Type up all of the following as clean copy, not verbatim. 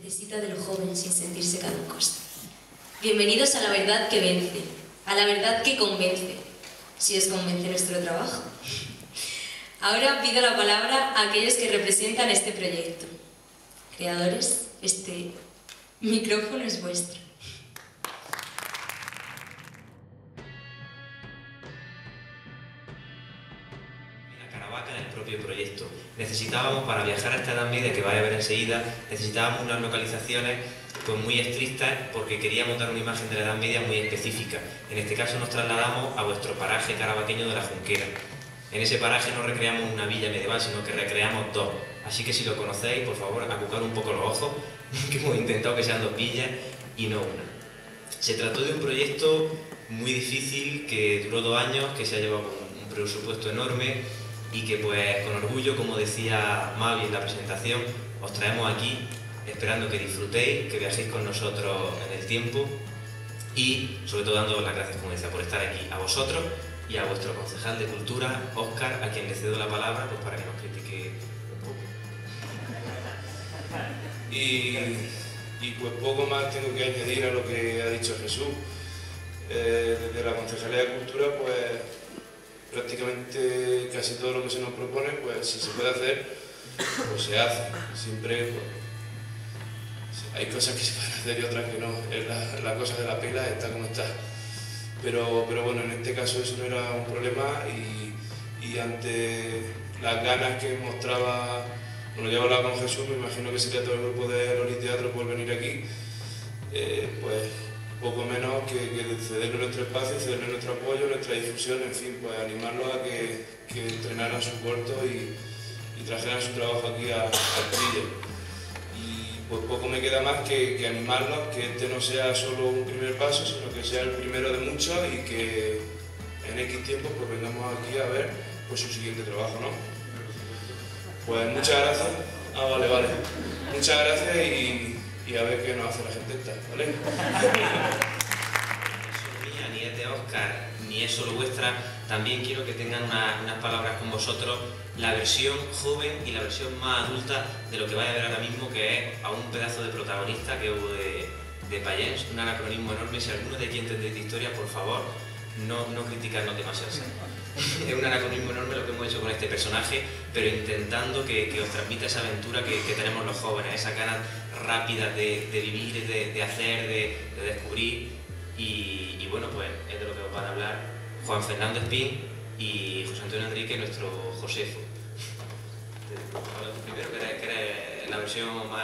necesita de lo joven sin sentirse caducos. Bienvenidos a la verdad que vence, a la verdad que convence, si os convence nuestro trabajo. Ahora pido la palabra a aquellos que representan este proyecto. Creadores, este micrófono es vuestro. La Caravaca en el propio proyecto. Necesitábamos, para viajar a esta Edad Media, que vais a ver enseguida, necesitábamos unas localizaciones pues muy estrictas porque queríamos dar una imagen de la Edad Media muy específica. En este caso nos trasladamos a vuestro paraje caravaqueño de la Junquera. En ese paraje no recreamos una villa medieval, sino que recreamos dos. Así que si lo conocéis, por favor, acucar un poco los ojos, que hemos intentado que sean dos villas y no una. Se trató de un proyecto muy difícil, que duró 2 años, que se ha llevado con un presupuesto enorme y que pues con orgullo, como decía Mavi en la presentación, os traemos aquí esperando que disfrutéis, que viajéis con nosotros en el tiempo y sobre todo dando las gracias, como decía, por estar aquí, a vosotros y a vuestro concejal de Cultura, Óscar, a quien le cedo la palabra pues para que nos critique un poco. Y pues poco más tengo que añadir a lo que ha dicho Jesús. Desde la Concejalía de Cultura, pues prácticamente casi todo lo que se nos propone, pues si se puede hacer, pues se hace. Siempre pues, hay cosas que se pueden hacer y otras que no. La cosa de la pila está como está. Pero bueno, en este caso eso no era un problema y ante las ganas que mostraba, bueno, ya he hablado con Jesús, me imagino que sería todo el grupo de Loli Teatro por venir aquí, pues poco menos que cederle nuestro espacio, cederle nuestro apoyo, nuestra difusión, en fin, pues animarlos a que entrenaran su corto y trajeran su trabajo aquí al Trille. Pues poco me queda más que animarlos, que este no sea solo un primer paso, sino que sea el primero de muchos y que en X tiempo pues vengamos aquí a ver pues su siguiente trabajo, ¿no? Pues muchas gracias. Vale. Muchas gracias y a ver qué nos hace la gente esta, ¿vale? Ni es de Óscar, ni es solo vuestra. También quiero que tengan unas palabras con vosotros, la versión joven y la versión más adulta de lo que vais a ver ahora mismo, que es a un pedazo de protagonista que hubo de Payens, un anacronismo enorme. Si alguno de aquí entendéis de historia, por favor, no criticarnos demasiado. Es un anacronismo enorme lo que hemos hecho con este personaje, pero intentando que os transmita esa aventura que tenemos los jóvenes, esa ganas rápida de vivir, de hacer, de descubrir. Y bueno, pues es de lo que os van a hablar Juan Fernando Espín y José Antonio Enrique, nuestro Josefo. Primero, que era la versión más...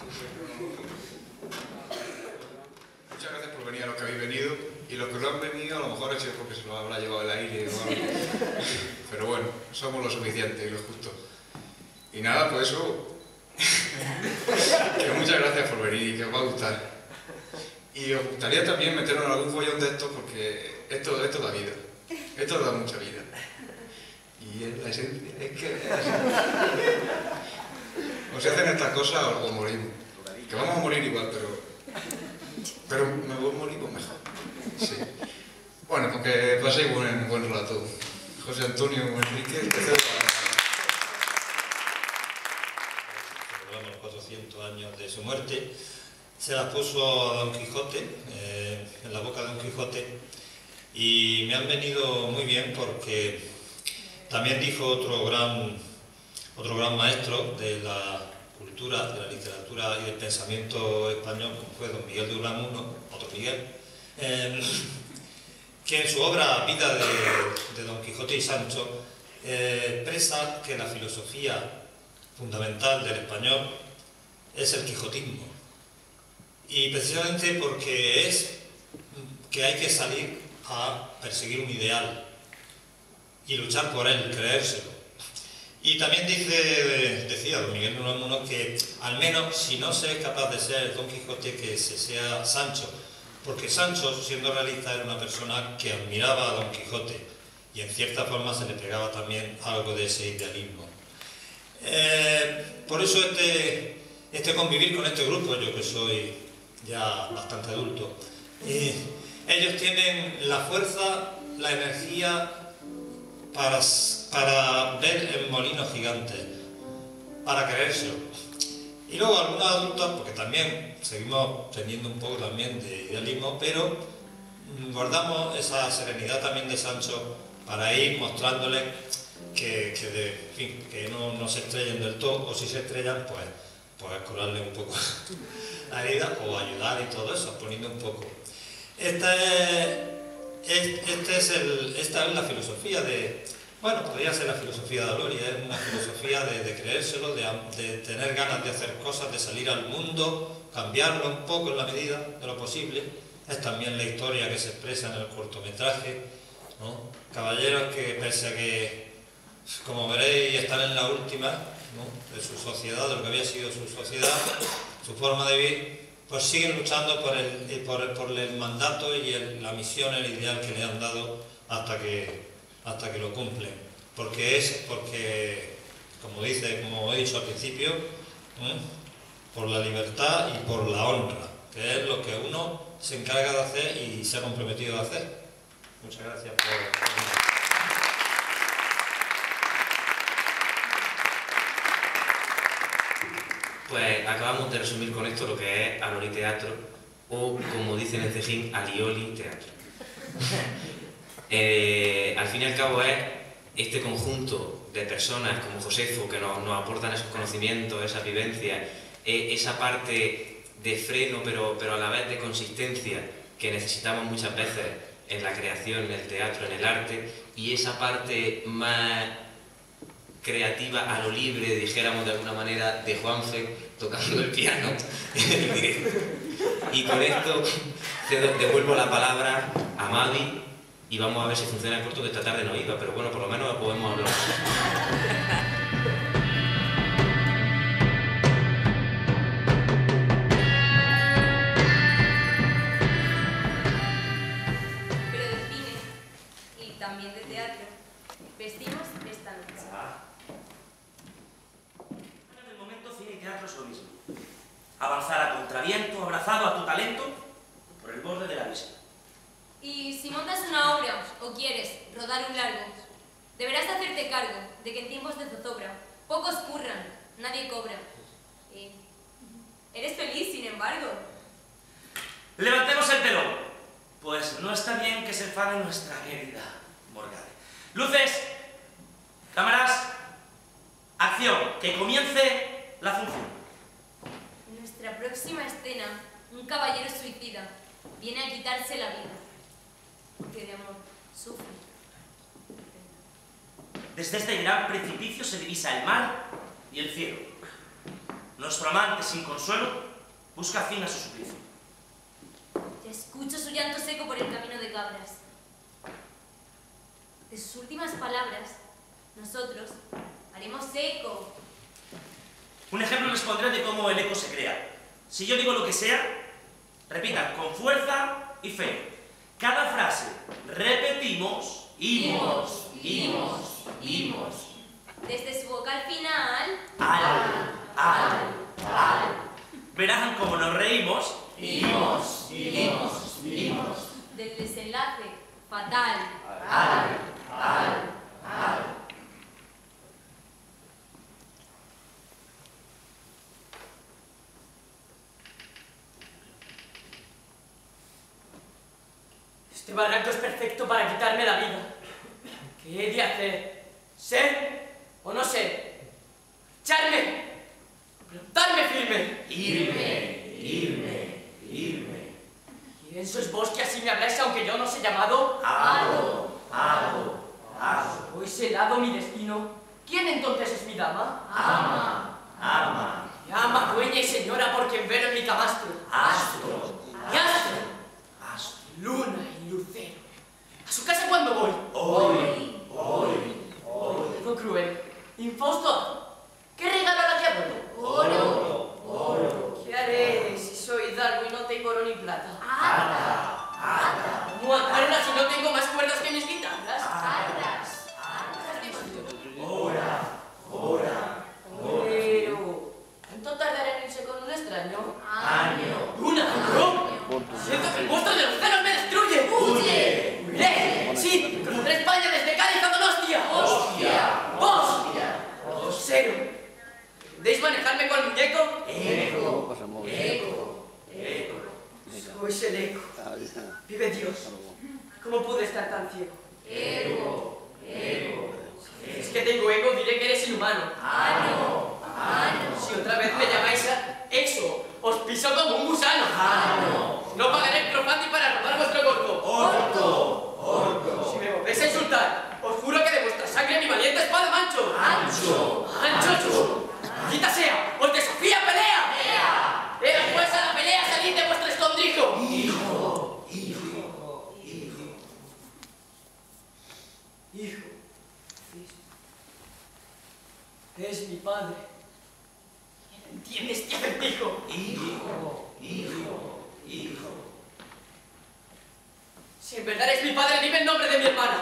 Muchas gracias por venir a los que habéis venido, y los que no han venido a lo mejor ha sido porque se nos habrá llevado el aire o algo. Pero bueno, somos lo suficiente y lo justo. Y nada, pues eso, que muchas gracias por venir y que os va a gustar. Y os gustaría también meternos en algún follón de estos porque esto da vida, esto da mucha vida. Y es la esencia, es que o se hacen estas cosas o morimos. Que vamos a morir igual, pero me voy a morir pues mejor. Sí. Bueno, porque paséis buen rato. José Antonio Enrique, celebrando los 400 años de su muerte, se las puso a Don Quijote, en la boca de Don Quijote, y me han venido muy bien porque también dijo otro gran maestro de la cultura, de la literatura y del pensamiento español, como fue Don Miguel de Unamuno, otro Miguel, que en su obra Vida de Don Quijote y Sancho expresa que la filosofía fundamental del español es el quijotismo. Y precisamente porque es que hay que salir a perseguir un ideal y luchar por él, creérselo. Y también decía Don Miguel de Unamuno que al menos si no se es capaz de ser Don Quijote, que se sea Sancho, porque Sancho, siendo realista, era una persona que admiraba a Don Quijote y en cierta forma se le pegaba también algo de ese idealismo. Por eso este convivir con este grupo, yo que soy ya bastante adulto, ellos tienen la fuerza, la energía para ver el molino gigante, para creérselo. Y luego algunos adultos, porque también seguimos teniendo un poco también de idealismo, pero guardamos esa serenidad también de Sancho para ir mostrándoles que no se estrellen del todo, o si se estrellan, pues curarle un poco la herida o ayudar y todo eso, poniendo un poco. Esta es la filosofía de... Bueno, podría ser la filosofía de Aloria, es una filosofía de creérselo, de tener ganas de hacer cosas, de salir al mundo, cambiarlo un poco en la medida de lo posible. Es también la historia que se expresa en el cortometraje, ¿no? Caballeros que, pese a que, como veréis, están en la última, ¿no?, de su sociedad, de lo que había sido su sociedad, su forma de vivir, pues siguen luchando por el mandato y la misión, el ideal que le han dado hasta que lo cumplen. Porque como he dicho al principio, por la libertad y por la honra, que es lo que uno se encarga de hacer y se ha comprometido a hacer. Muchas gracias por... Pues acabamos de resumir con esto lo que es Alori Teatro, o como dicen en Cejín, Alioli Teatro. Al fin y al cabo es este conjunto de personas como Josefo que nos aportan esos conocimientos, esa vivencia, esa parte de freno pero a la vez de consistencia que necesitamos muchas veces en la creación, en el teatro, en el arte, y esa parte más creativa a lo libre, dijéramos de alguna manera, de Juanfe tocando el piano en directo. Y con esto devuelvo la palabra a Mavi y vamos a ver si funciona el corto, que esta tarde no iba, pero bueno, por lo menos podemos hablar. Pero de cine y también de teatro vestimos esta noche. En el momento cine y teatro es lo mismo. Avanzar a contraviento, abrazado a tu talento, por el borde del abismo. Y si montas una obra o quieres rodar un largo, deberás hacerte cargo de que en tiempos de zozobra pocos curran, nadie cobra. Eres feliz, sin embargo. Levantemos el telón, pues no está bien que se enfade nuestra querida Morgade. Luces, cámaras, acción, que comience la función. En nuestra próxima escena, un caballero suicida viene a quitarse la vida, porque de amor sufre. Desde este gran precipicio se divisa el mar y el cielo. Nuestro amante sin consuelo busca fin a su suplicio. Ya escucho su llanto seco por el camino de cabras. De sus últimas palabras, nosotros haremos eco. Un ejemplo les pondré de cómo el eco se crea. Si yo digo lo que sea, repitan con fuerza y fe. Cada frase repetimos, imos, imos, imos. Desde su vocal final, Al. Verán cómo nos reímos, imos, imos, imos. del desenlace fatal. Al. Este barranco es perfecto para quitarme la vida. ¿Qué he de hacer? ¿Ser o no ser? ¿Echarme? ¿Plantarme firme? Irme. ¿Quién sois vos que así me habláis aunque yo no os he llamado? Hado. ¿Os he dado mi destino? ¿Quién entonces es mi dama? Ama. Mi ama, dueña y señora por quien velo en mi camastro. Astro. ¿Y astro? Luna y lucero. ¿A su casa cuándo voy? Hoy. Todo cruel. Infausto. ¿Qué regalo a la que abuelo? Oro. ¿Qué haré si soy hidalgo y no tengo oro ni plata? Ata. ¿Cómo atarlas si no tengo más cuerdas que mis guitarras? Hora. Pero... ¿cuánto tardará en irse con un extraño? Año. ¡Un año! ¡Siento que el monstruo de los celos me destruye! Huye. ¡Huiré! ¡Sí! ¡Cruzaré España desde Cádiz a Donostia! Hostia. ¡Grosero! ¿Podéis manejarme eco al muñeco? Eco. Sois el eco. Vive Dios. ¿Cómo pude estar tan ciego? Si es que tengo ego, diré que eres inhumano. Si otra vez me llamáis a eso, os piso como un gusano. No pagaré el crofandi para robar vuestro gordo. Si me volvéis a insultar, os juro que de vuestra sangre mi valiente espada mancho. Ancho. Maldita sea, os desafío a pelea. Pues a la pelea, salid de vuestro escondrijo. Hijo. Es mi padre. ¿Entiendes, tío pendejo? Hijo. Si en verdad eres mi padre, dime el nombre de mi hermana.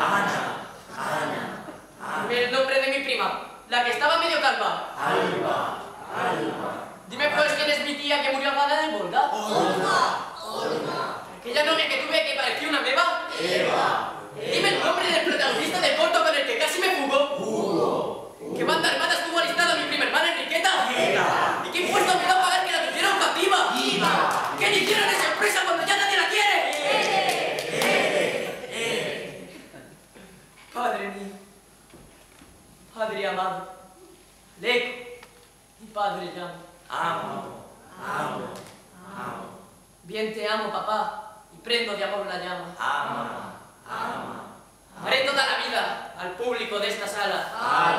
Ana. Dime el nombre de mi prima, la que estaba medio calva. Alba. Dime pues quién es mi tía que murió ahogada en el Volga. Olga. Aquella novia que tuve que parecía una meba. Eva. Dime el nombre del protagonista del corto con el que casi me fugo. Hugo. ¿Qué banda armada estuvo alistada mi prima hermana Enriqueta? Eva. ¿Y qué impuesto me va a pagar que la tuvieron cautiva? IVA. ¿Qué le hicieron a esa empresa cuando ya nadie la quiere? Padre mío, Padre amado, Leco, mi padre llamo. Amo. Bien te amo, papá, y prendo de amor la llama. Amaré toda la vida al público de esta sala.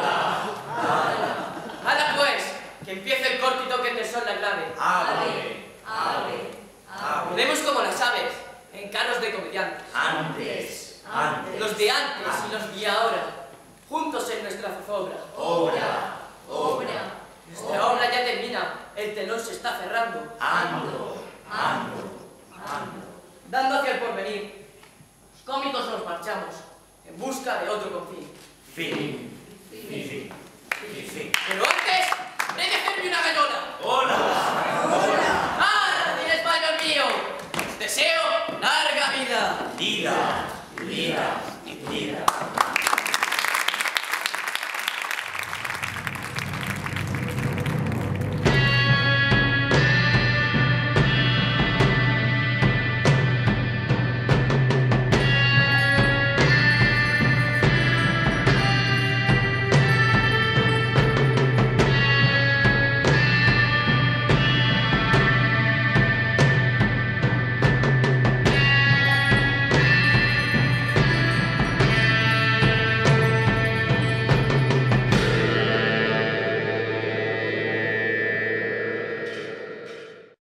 Ala pues, que empiece el corto y toquen del sol la clave. Volvemos como las aves, en carros de comediantes. Antes. Los de antes y los de ahora, juntos en nuestra zozobra. Obra. Nuestra obra ya termina, el telón se está cerrando. Ando. Dando hacia el porvenir, los cómicos nos marchamos, en busca de otro confín. Fin. Pero antes, he de hacerme una gallona. ¡Hola!